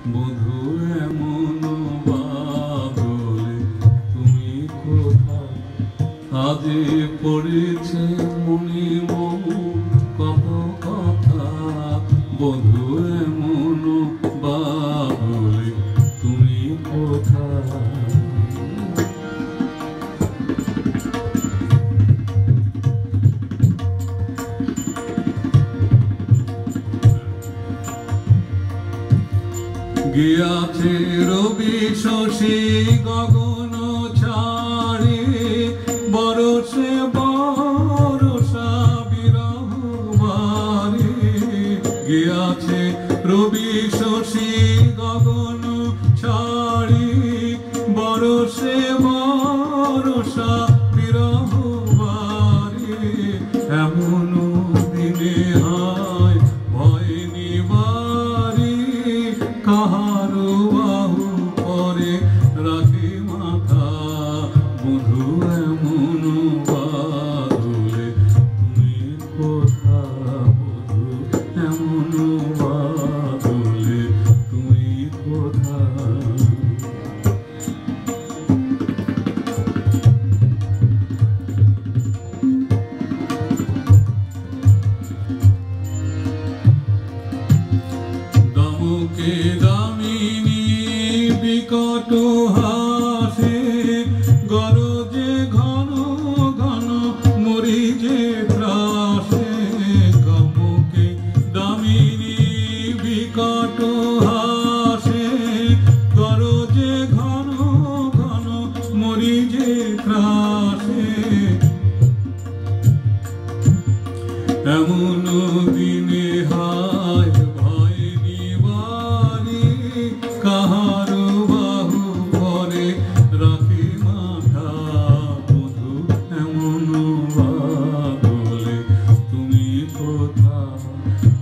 বধূ এমন বাদলে তুমি কোথায়? আজে পড়েছে মনে মনে কত কথা, বধূ এমন বাদলে তুমি কোথায়? গিয়াছে রবি শশী গগন ছাড়ে, বরষে বরষা বিরহ বারে। গিয়াছে রবি শশী গগন ছাড়ে, বরষে বরষা বিরহ বারে। এমন দিনে হায় ভয় নিবারে, কাহারো বাহু পরে রাখে মাথা, বধূ এমন বাদলে তুমি কোথায়? বধূ এমন বাদলে তুমি কোথায়? দমকে দামিনী বিকট হাসে, গরজে ঘন ঘন মরিজে ত্রাসে। দমকে দামিনী বিকট হাসে, গরজে ঘন ঘন মরিজে ত্রাসে। এমন দিনে হায় ভয় নিবারে, কাহারো বাহু পরে রাখে মাথা, বধূ এমন বাদলে তুমি কোথায়?